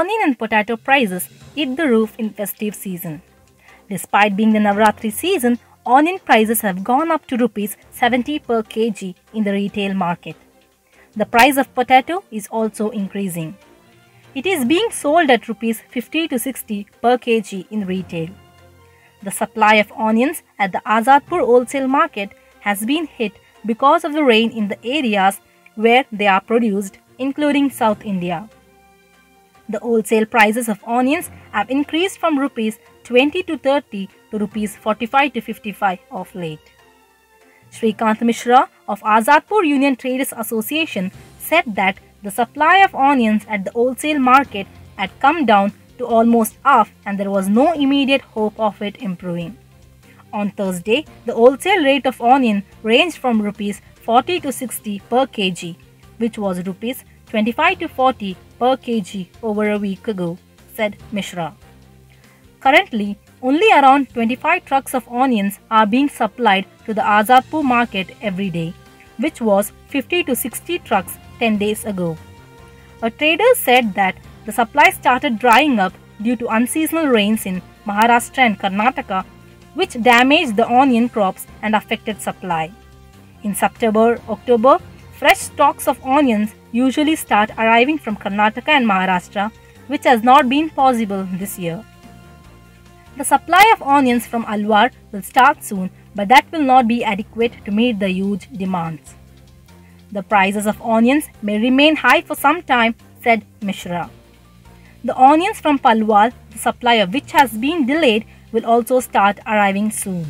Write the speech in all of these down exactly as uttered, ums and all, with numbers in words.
onion and potato prices hit the roof in festive season. Despite being the Navratri season, onion prices have gone up to rupees seventy per kg in the retail market. The price of potato is also increasing. It is being sold at rupees fifty to sixty per kg in retail. The supply of onions at the Azadpur wholesale market has been hit because of the rain in the areas where they are produced, including South India. The wholesale prices of onions have increased from rupees twenty to thirty to rupees forty-five to fifty-five of late. Shrikant Mishra of Azadpur Union Traders Association said that the supply of onions at the wholesale market had come down to almost half and there was no immediate hope of it improving. On Thursday, the wholesale rate of onion ranged from rupees forty to sixty per kg, which was rupees twenty-five to forty per kg over a week ago, said Mishra. Currently, only around twenty-five trucks of onions are being supplied to the Azadpur market every day, which was fifty to sixty trucks ten days ago. A trader said that the supply started drying up due to unseasonal rains in Maharashtra and Karnataka, which damaged the onion crops and affected supply. In September October, fresh stocks of onions usually start arriving from Karnataka and Maharashtra, which has not been possible this year. The supply of onions from Alwar will start soon, but that will not be adequate to meet the huge demands. The prices of onions may remain high for some time, said Mishra. The onions from Palwal, the supply of which has been delayed, will also start arriving soon.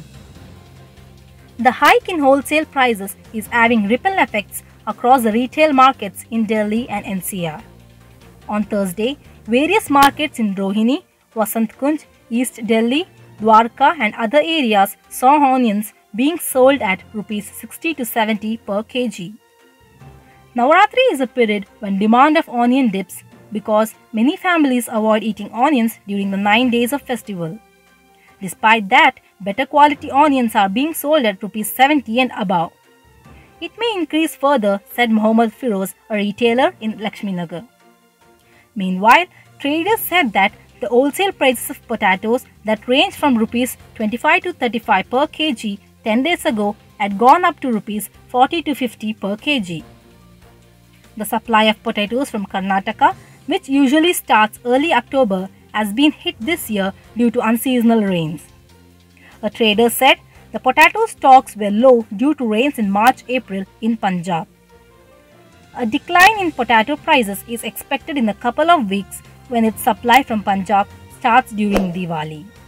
The hike in wholesale prices is having ripple effects across the retail markets in Delhi and N C R. On Thursday, various markets in Rohini, Vasant Kunj, East Delhi, Dwarka and other areas saw onions being sold at rupees sixty to seventy per kg. Navaratri is a period when demand of onion dips because many families avoid eating onions during the nine days of festival. Despite that, better quality onions are being sold at rupees seventy and above. It may increase further, said Mohammad Firoz, a retailer in Lakshminagar. Meanwhile, traders said that the wholesale prices of potatoes that ranged from rupees twenty-five to thirty-five per kg ten days ago had gone up to rupees forty to fifty per kg. The supply of potatoes from Karnataka, which usually starts early October, has been hit this year due to unseasonal rains. A trader said the potato stocks were low due to rains in March April in Punjab. A decline in potato prices is expected in a couple of weeks when its supply from Punjab starts during Diwali.